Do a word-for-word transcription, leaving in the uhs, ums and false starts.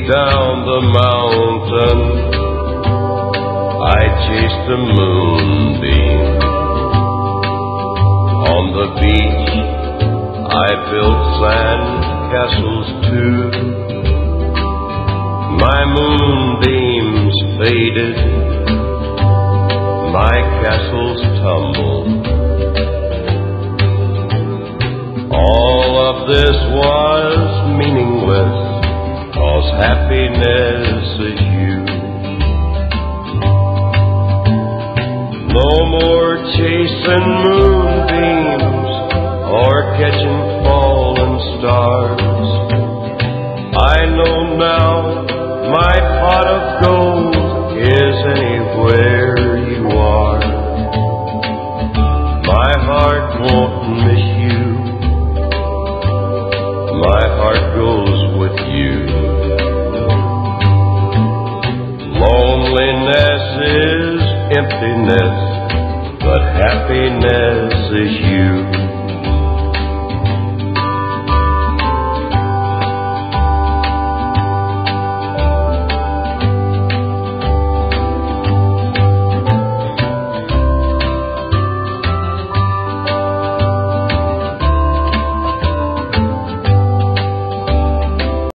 down the mountain, I chased the moonbeam. On the beach, I built sand castles too. My moonbeams faded, my castles tumbled. All of this was meaningless, 'cause happiness is you. No more chasing moonbeams or catching fallen stars. I know now my pot of gold is anywhere you are. My heart won't miss you, my heart goes with you. Loneliness is emptiness, but happiness is